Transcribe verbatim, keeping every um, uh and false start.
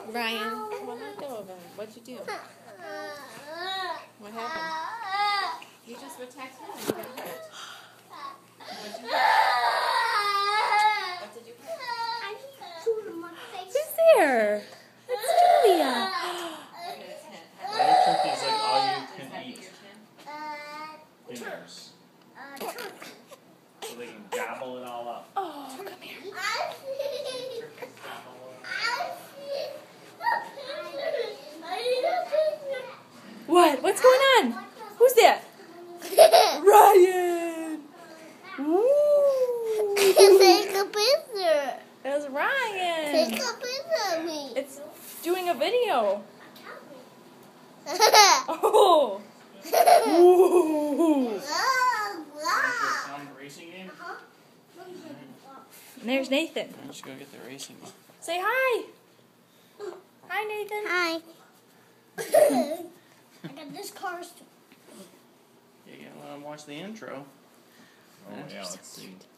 Ryan, come on, let go of him. What'd you do? What happened? You just attacked him and you got hurt. What'd you hurt? What did you hurt? Who's there? It's Julia. That turkey is like all you can eat dinners. So they can gobble it all up. Oh, come here. What? What's going on? Who's that? Ryan! Woo! Take a picture. That was Ryan. Take a picture of me. It's doing a video. Oh! Woo! Racing game? And there's Nathan. Let's go get the racing game. Say hi. Hi, Nathan. Hi. I got this car. Yeah, you gotta let him watch the intro. Oh yeah, let's see.